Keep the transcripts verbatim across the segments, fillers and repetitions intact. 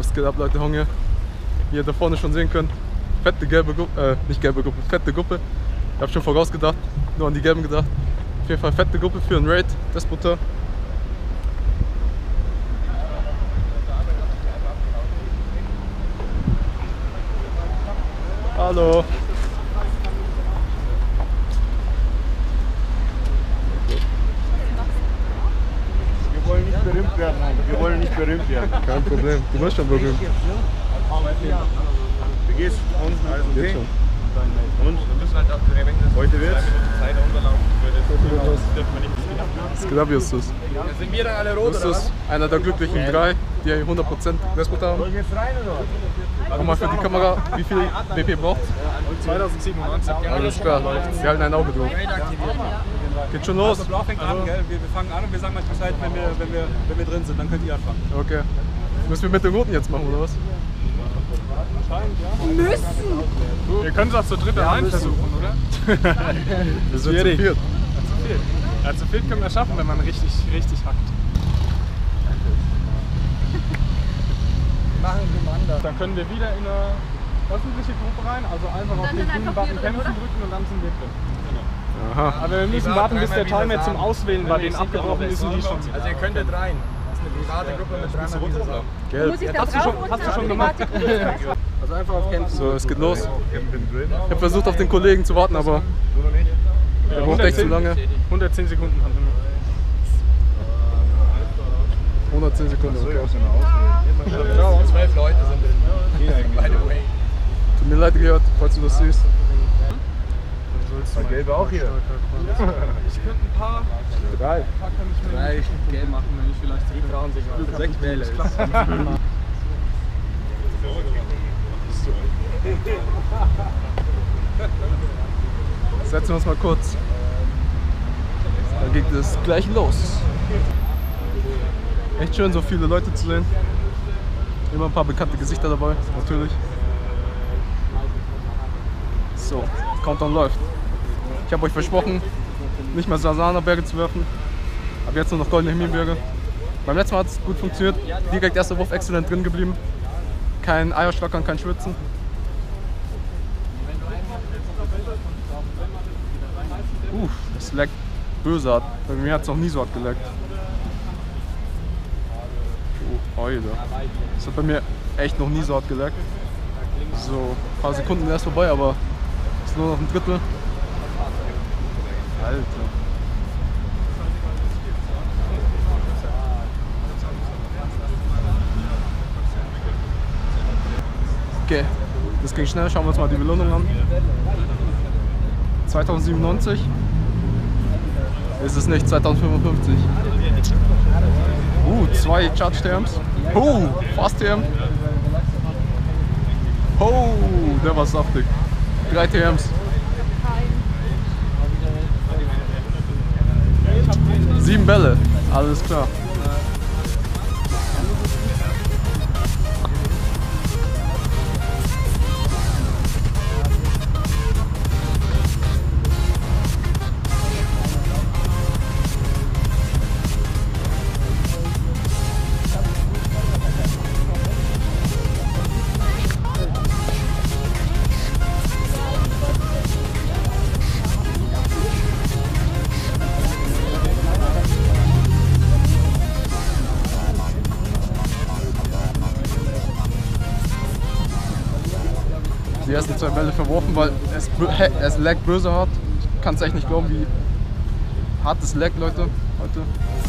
Was geht ab, Leute, Hunger? Wie ihr da vorne schon sehen könnt, fette gelbe Gruppe, äh, nicht gelbe Gruppe, fette Gruppe. Ich hab schon vorausgedacht, nur an die gelben gedacht. Auf jeden Fall fette Gruppe für einen Raid, Despoter. Hallo. Wir wollen nicht berühmt werden, wir wollen nicht berühmt werden. Kein Problem, du wirst schon berühmt. Wie geht's? Und alles okay? Geht schon. Und? Heute wird's? Was geht ab, Justus? Sind wir dann alle rot, Justus, einer der glücklichen drei, die hundert Prozent Despoter haben. Wollen wir jetzt rein oder? Nochmal für die Kamera, wie viel B P braucht? zweitausendsiebenundneunzig. Alles klar, wir halten ein Auge drauf. Geht schon los? Der Blau fängt an, gell? Wir, wir fangen an und wir sagen euch Bescheid, wenn wir, wenn, wir, wenn wir drin sind, dann könnt ihr anfangen. Okay. Müssen wir mit den Roten jetzt machen, oder was? Wahrscheinlich, ja. Müssen! Wir können es auch zu dritt allein versuchen, oder? Wir sind zu Schwierig. viert. Ja, zu viert. Ja, zu viert können wir schaffen, wenn man richtig, richtig hackt. Machen gemandert. Dann können wir wieder in eine öffentliche Gruppe rein, also einfach auf den grünen Button kämpfen drücken und dann sind wir drin. Aha. Aber wir müssen warten, bis der Timer zum Auswählen bei denen abgebrochen ist und die schon. Also ihr könntet rein. Das ist eine private Gruppe mit dreimal Visa. Gell? Muss ich da Hast du schon, hast du schon gemacht? Also einfach auf Kämpfen. So, es geht los. Ich habe versucht auf den Kollegen zu warten, aber der braucht echt zu lange. hundertzehn Sekunden haben wir noch. hundertzehn Sekunden, okay. Zwölf Leute sind drin. By the way. Tut mir leid, gehört, falls du das siehst. Der Gelbe auch hier. Ich könnte ein paar, Drei. ein paar kann ich mir Drei. Gelb machen, wenn ich vielleicht Die trauen sich was. Sechs Wähler. Setzen wir uns mal kurz. Dann geht es gleich los. Echt schön, so viele Leute zu sehen. Immer ein paar bekannte Gesichter dabei, natürlich. So, Countdown läuft. Ich habe euch versprochen, nicht mehr Sasana-Berge zu werfen. Ab jetzt nur noch goldene Himmelberge. Beim letzten Mal hat es gut funktioniert. Direkt erster Wurf exzellent drin geblieben. Kein Eierschlackern, kein Schwitzen. Uff, das leckt böse hart. Bei mir hat es noch nie so hart geleckt. Oh, Alter. Das hat bei mir echt noch nie so hart geleckt. So, ein paar Sekunden erst vorbei, aber ist nur noch ein Drittel. Alter. Okay, das ging schnell. Schauen wir uns mal die Belohnung an. zweitausendsiebenundneunzig. Ist es nicht zweitausendfünfundfünfzig. Uh, zwei Charge-T Ms. Oh, Fast-T M. Oh, der war saftig. Drei T Ms. Sieben Bälle. Alles klar. Die ersten zwei Bälle verworfen, weil es, es laggt böse hart. Ich kann es echt nicht glauben, wie hart es laggt, Leute, heute.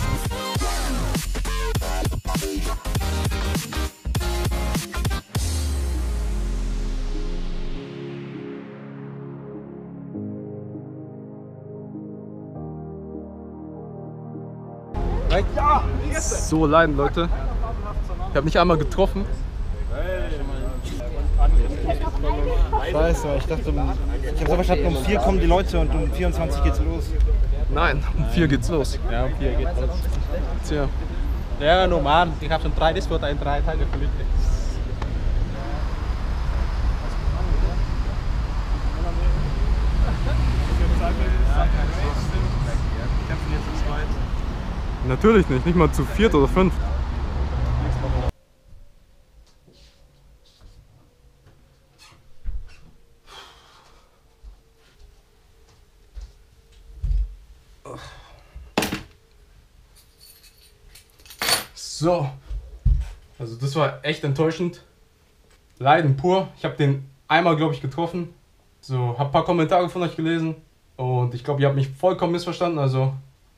So leiden, Leute. Ich habe nicht einmal getroffen. Scheiße, ich dachte, ich habe so verstanden, um vier kommen die Leute und um vierundzwanzig geht's los. Nein, um vier geht's los. Ja, um vier geht's los. Tja. Ja, normal. Ich habe schon drei Discord in drei Tage verliebt. Natürlich nicht, nicht mal zu viert oder fünf. So. Also das war echt enttäuschend. Leiden pur. Ich habe den einmal, glaube ich, getroffen. So, habe ein paar Kommentare von euch gelesen. Und ich glaube, ihr habt mich vollkommen missverstanden. Also,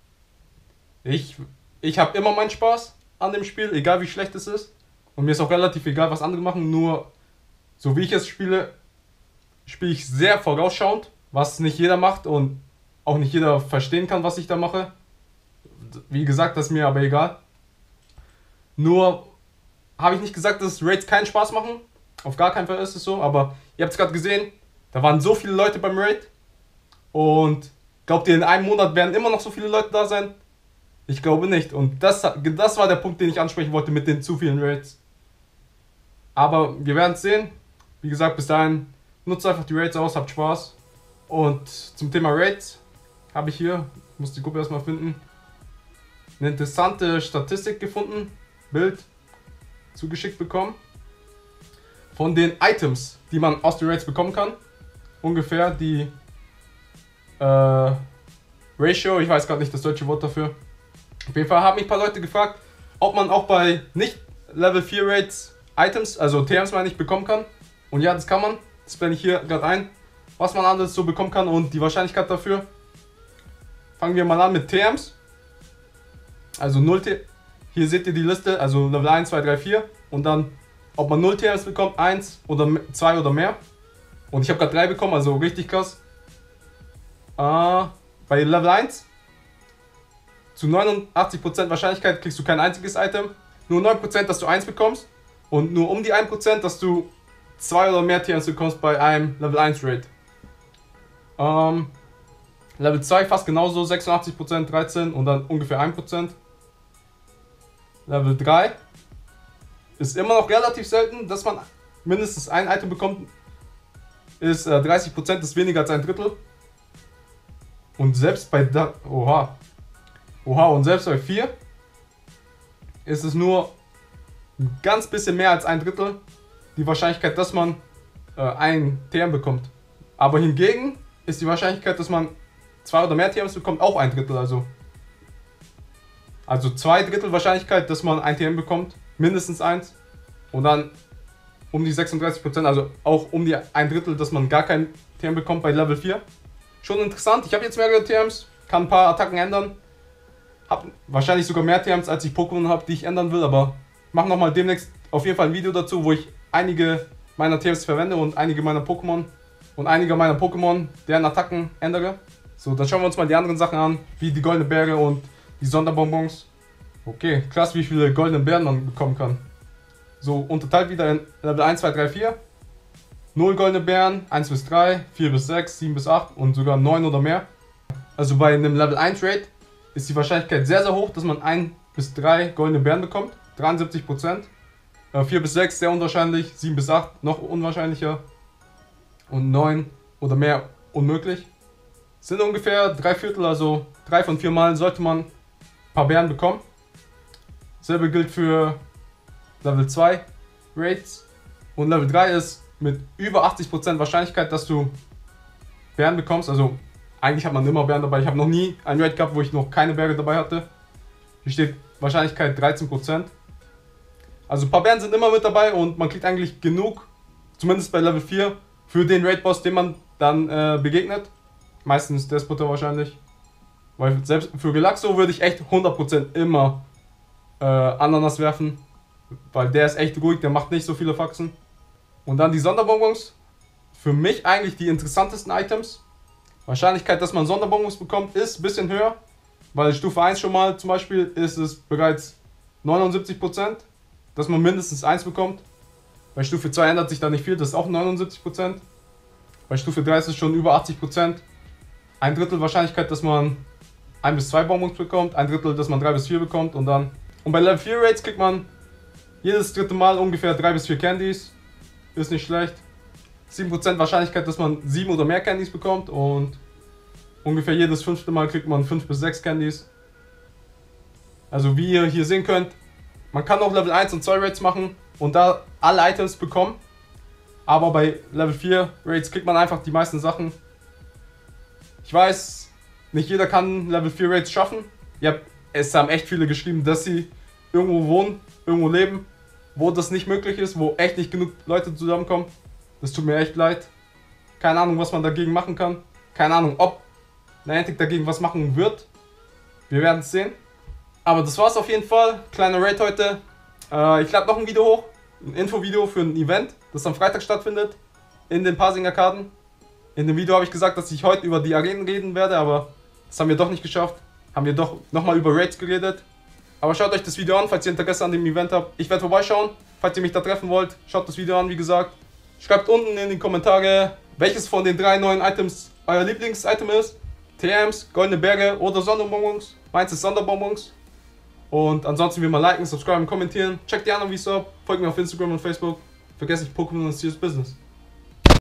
ich, ich habe immer meinen Spaß an dem Spiel, egal wie schlecht es ist. Und mir ist auch relativ egal, was andere machen. Nur, so wie ich es spiele, spiele ich sehr vorausschauend, was nicht jeder macht und auch nicht jeder verstehen kann, was ich da mache. Wie gesagt, das ist mir aber egal. Nur habe ich nicht gesagt, dass Raids keinen Spaß machen. Auf gar keinen Fall ist es so. Aber ihr habt es gerade gesehen, da waren so viele Leute beim Raid. Und glaubt ihr, in einem Monat werden immer noch so viele Leute da sein? Ich glaube nicht. Und das, das war der Punkt, den ich ansprechen wollte mit den zu vielen Raids. Aber wir werden es sehen. Wie gesagt, bis dahin nutzt einfach die Raids aus, habt Spaß. Und zum Thema Raids habe ich hier, ich muss die Gruppe erstmal finden, eine interessante Statistik gefunden, Bild zugeschickt bekommen. Von den Items, die man aus den Raids bekommen kann. Ungefähr die äh, Ratio, ich weiß gerade nicht das deutsche Wort dafür. Auf jeden Fall haben mich ein paar Leute gefragt, ob man auch bei nicht Level vier Raids Items, also T Ms meine ich, bekommen kann. Und ja, das kann man. Das blende ich hier gerade ein, was man alles so bekommen kann und die Wahrscheinlichkeit dafür. Fangen wir mal an mit T Ms. Also null T Ms. Hier seht ihr die Liste, also Level eins, zwei, drei, vier. Und dann, ob man null T Ms bekommt, eins oder zwei oder mehr. Und ich habe gerade drei bekommen, also richtig krass. Äh, bei Level eins zu neunundachtzig Prozent Wahrscheinlichkeit kriegst du kein einziges Item. Nur neun Prozent, dass du eins bekommst. Und nur um die ein Prozent, dass du zwei oder mehr T Ms bekommst bei einem Level eins Raid. Ähm, Level zwei fast genauso, sechsundachtzig Prozent, dreizehn und dann ungefähr ein Prozent. Level drei ist immer noch relativ selten, dass man mindestens ein Item bekommt. Ist äh, dreißig Prozent, ist weniger als ein Drittel. Und selbst bei da, oha, oha, und selbst bei vier ist es nur ein ganz bisschen mehr als ein Drittel die Wahrscheinlichkeit, dass man äh, ein T M bekommt. Aber hingegen ist die Wahrscheinlichkeit, dass man zwei oder mehr T Ms bekommt, auch ein Drittel. Also, also zwei Drittel Wahrscheinlichkeit, dass man ein T M bekommt, mindestens eins. Und dann um die sechsunddreißig Prozent, also auch um die ein Drittel, dass man gar kein T M bekommt bei Level vier. Schon interessant, ich habe jetzt mehrere T Ms, kann ein paar Attacken ändern. Habe wahrscheinlich sogar mehr T Ms, als ich Pokémon habe, die ich ändern will, aber mache nochmal demnächst auf jeden Fall ein Video dazu, wo ich einige meiner T Ms verwende und einige meiner Pokémon und einige meiner Pokémon, deren Attacken ändere. So, dann schauen wir uns mal die anderen Sachen an, wie die goldene Beere und die Sonderbonbons. Okay, krass, wie viele goldene Beeren man bekommen kann. So, unterteilt wieder in Level eins, zwei, drei, vier. null goldene Beeren, eins bis drei, vier bis sechs, sieben bis acht und sogar neun oder mehr. Also bei einem Level eins Raid ist die Wahrscheinlichkeit sehr, sehr hoch, dass man ein bis drei goldene Beeren bekommt. dreiundsiebzig Prozent. vier bis sechs sehr unwahrscheinlich, sieben bis acht noch unwahrscheinlicher und neun oder mehr unmöglich. Es sind ungefähr drei Viertel, also drei von vier Mal sollte man ein paar Beeren bekommen. Dasselbe gilt für Level zwei Raids und Level drei ist mit über achtzig Prozent Wahrscheinlichkeit, dass du Beeren bekommst. Also eigentlich hat man immer Beeren dabei. Ich habe noch nie einen Raid gehabt, wo ich noch keine Beere dabei hatte. Hier steht Wahrscheinlichkeit dreizehn Prozent. Also ein paar Beeren sind immer mit dabei und man kriegt eigentlich genug, zumindest bei Level vier, für den Raid-Boss, den man dann äh, begegnet. Meistens Despoter wahrscheinlich. Weil selbst für Relaxo würde ich echt hundert Prozent immer äh, Ananas werfen. Weil der ist echt ruhig, der macht nicht so viele Faxen. Und dann die Sonderbonbons. Für mich eigentlich die interessantesten Items. Wahrscheinlichkeit, dass man Sonderbonbons bekommt, ist ein bisschen höher. Weil Stufe eins schon mal zum Beispiel ist es bereits neunundsiebzig Prozent. Dass man mindestens eins bekommt. Bei Stufe zwei ändert sich da nicht viel, das ist auch neunundsiebzig Prozent. Bei Stufe drei ist es schon über achtzig Prozent. Ein Drittel Wahrscheinlichkeit, dass man ein bis zwei Bonbons bekommt, ein Drittel, dass man drei bis vier bekommt und dann... Und bei Level vier Raids kriegt man jedes dritte Mal ungefähr drei bis vier Candies. Ist nicht schlecht. sieben Prozent Wahrscheinlichkeit, dass man sieben oder mehr Candies bekommt und ungefähr jedes fünfte Mal kriegt man fünf bis sechs Candies. Also wie ihr hier sehen könnt, man kann auch Level eins und zwei Raids machen und da alle Items bekommen. Aber bei Level vier Raids kriegt man einfach die meisten Sachen. Ich weiß, nicht jeder kann Level vier Raids schaffen. Ja, es haben echt viele geschrieben, dass sie irgendwo wohnen, irgendwo leben, wo das nicht möglich ist, wo echt nicht genug Leute zusammenkommen. Das tut mir echt leid. Keine Ahnung, was man dagegen machen kann. Keine Ahnung, ob Niantic dagegen was machen wird. Wir werden es sehen. Aber das war's auf jeden Fall. Kleiner Raid heute. Äh, ich lade noch ein Video hoch. Ein Infovideo für ein Event, das am Freitag stattfindet. In den Parsing-Arkaden. In dem Video habe ich gesagt, dass ich heute über die Arenen reden werde, aber das haben wir doch nicht geschafft. Haben wir doch nochmal über Raids geredet. Aber schaut euch das Video an, falls ihr Interesse an dem Event habt. Ich werde vorbeischauen. Falls ihr mich da treffen wollt, schaut das Video an, wie gesagt. Schreibt unten in die Kommentare, welches von den drei neuen Items euer Lieblings-Item ist. T Ms, Goldene Berge oder Sonderbonbons. Meins ist Sonderbonbons. Und ansonsten wie immer liken, subscriben, kommentieren. Checkt die anderen Videos ab. Folgt mir auf Instagram und Facebook. Vergesst nicht, Pokémon ist Serious Business.